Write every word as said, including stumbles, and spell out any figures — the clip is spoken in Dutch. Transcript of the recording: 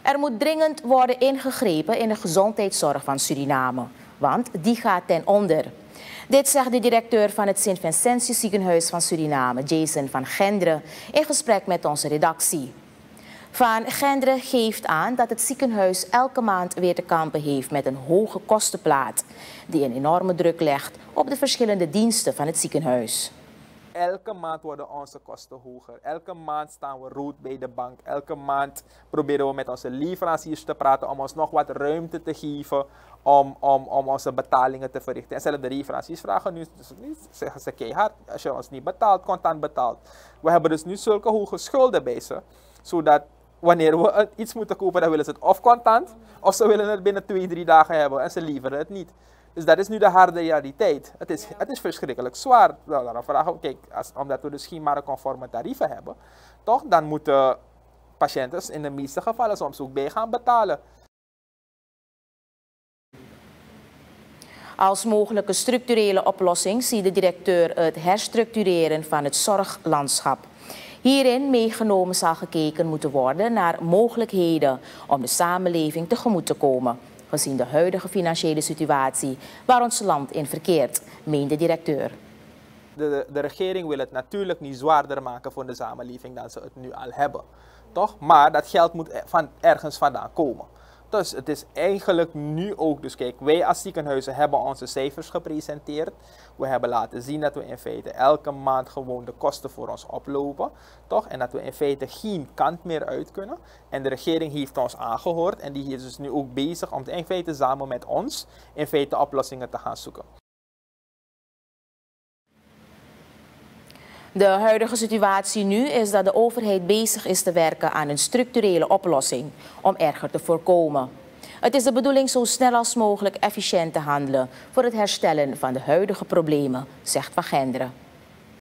Er moet dringend worden ingegrepen in de gezondheidszorg van Suriname, want die gaat ten onder. Dit zegt de directeur van het Sint-Vincentius Ziekenhuis van Suriname, Jason van Genderen, in gesprek met onze redactie. Van Genderen geeft aan dat het ziekenhuis elke maand weer te kampen heeft met een hoge kostenplaat, die een enorme druk legt op de verschillende diensten van het ziekenhuis. Elke maand worden onze kosten hoger. Elke maand staan we rood bij de bank. Elke maand proberen we met onze leveranciers te praten om ons nog wat ruimte te geven om, om, om onze betalingen te verrichten. En zelfs de leveranciers vragen nu, zeggen ze keihard, als je ons niet betaalt, contant betaalt. We hebben dus nu zulke hoge schulden bij ze, zodat wanneer we iets moeten kopen, dan willen ze het of contant, of ze willen het binnen twee, drie dagen hebben en ze leveren het niet. Dus dat is nu de harde realiteit. Het is, het is verschrikkelijk zwaar. Nou, dan vragen we, kijk, als, omdat we dus geen marktconforme tarieven hebben, toch, dan moeten patiënten in de meeste gevallen soms ook bij gaan betalen. Als mogelijke structurele oplossing ziet de directeur het herstructureren van het zorglandschap. Hierin meegenomen zal gekeken moeten worden naar mogelijkheden om de samenleving tegemoet te komen, gezien de huidige financiële situatie waar ons land in verkeert, meent de directeur. De, de regering wil het natuurlijk niet zwaarder maken voor de samenleving dan ze het nu al hebben, toch? Maar dat geld moet van ergens vandaan komen. Dus het is eigenlijk nu ook, dus kijk, wij als ziekenhuizen hebben onze cijfers gepresenteerd. We hebben laten zien dat we in feite elke maand gewoon de kosten voor ons oplopen, toch? En dat we in feite geen kant meer uit kunnen. En de regering heeft ons aangehoord en die is dus nu ook bezig om in feite samen met ons in feite oplossingen te gaan zoeken. De huidige situatie nu is dat de overheid bezig is te werken aan een structurele oplossing om erger te voorkomen. Het is de bedoeling zo snel als mogelijk efficiënt te handelen voor het herstellen van de huidige problemen, zegt Van Genderen.